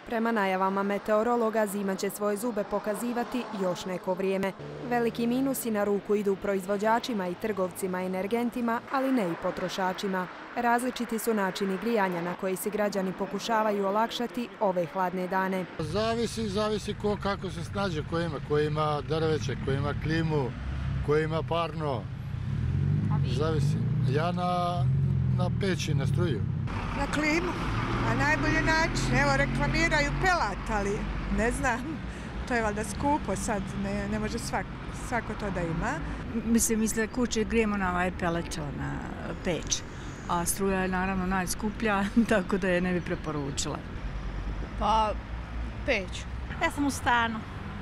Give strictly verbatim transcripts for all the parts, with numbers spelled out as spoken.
Prema najavama meteorologa, zima će svoje zube pokazivati još neko vrijeme. Veliki minusi na ruku idu proizvođačima i trgovcima energentima, ali ne i potrošačima. Različiti su načini grijanja na koji si građani pokušavaju olakšati ove hladne dane. Zavisi, zavisi ko kako se snađe, ko ima, ko ima drveće, ko ima klimu, ko ima parno. Zavisi. Ja na, na peći, na struju. Na klimu. A najbolji način, evo reklamiraju pelat, ali ne znam, to je valjda skupo sad, ne, ne može svak, svako to da ima. Mislim, misle kuće grijemo na ovaj pelet, na peć, a struja je naravno najskuplja, tako da je ne bi preporučila. Pa, peć. Ja sam u stanu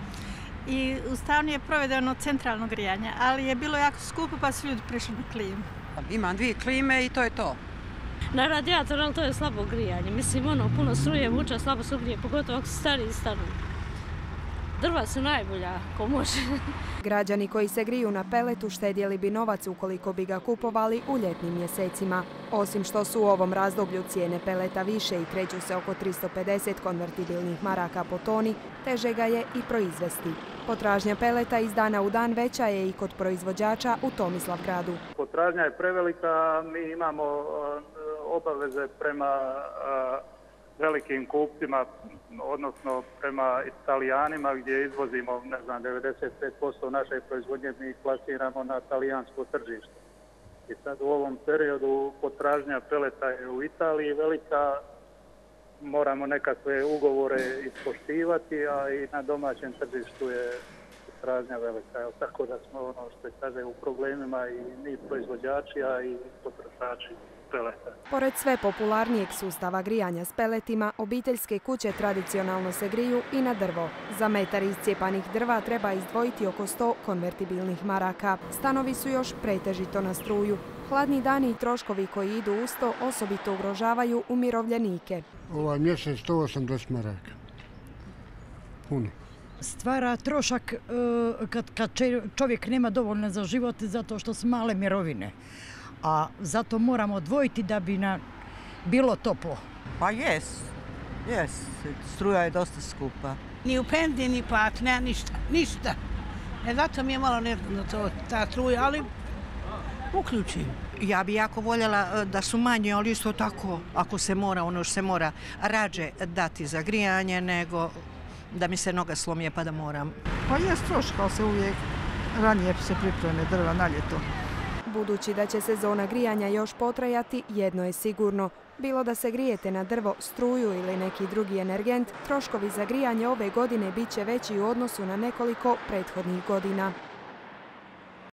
i u stanu je provedeno centralno grijanje, ali je bilo jako skupo pa su ljudi prišli na klimu. Imam dvije klime i to je to. Na radijator, ali to je slabo grijanje. Mislim, ono, puno struje vuča, slabo se grije, pogotovo ako su stariji stanovi. Drva su najbolja, ako može. Građani koji se griju na peletu štedjeli bi novac ukoliko bi ga kupovali u ljetnim mjesecima. Osim što su u ovom razdoblju cijene peleta više i kreću se oko tristo pedeset konvertibilnih maraka po toni, teže ga je i proizvesti. Potražnja peleta iz dana u dan veća je i kod proizvođača u Tomislavgradu. Potražnja je prevelika, mi imamo obaveze prema velikim kupcima, odnosno prema Italijanima gdje izvozimo, ne znam, devedeset pet posto naše proizvodnje mi plasiramo na talijansko tržište. I sad u ovom periodu potražnja peleta je u Italiji velika, moramo nekakve ugovore ispoštivati, a i na domaćem tržištu je potražnja velika. Evo, tako da smo ono što je kaže u problemima i mi proizvođači, a i potrošači peleta. Pored sve popularnijeg sustava grijanja s peletima, obiteljske kuće tradicionalno se griju i na drvo. Za metar iscijepanih drva treba izdvojiti oko sto konvertibilnih maraka. Stanovi su još pretežito na struju. Hladni dani i troškovi koji idu uz to osobito ugrožavaju umirovljenike. Ovaj mjesec sto osamdeset maraka. Puno. Stvara trošak kad, kad čovjek nema dovoljno za život zato što su male mirovine. A zato moramo odvojiti da bi nam bilo toplo. Pa jes, jes, struja je dosta skupa. Ni u pendi, ni pat, nema ništa, ništa. E zato mi je malo nezgodno to, ta struja, ali uključim. Ja bi jako voljela da su manje, ali isto tako, ako se mora, ono što se mora, rađe dati za grijanje nego da mi se noga slomije pa da moram. Pa je troška se uvijek, ranije se pripreme drva na ljeto. Budući da će sezona grijanja još potrajati, jedno je sigurno. Bilo da se grijete na drvo, struju ili neki drugi energent, troškovi za grijanje ove godine bit će veći u odnosu na nekoliko prethodnih godina.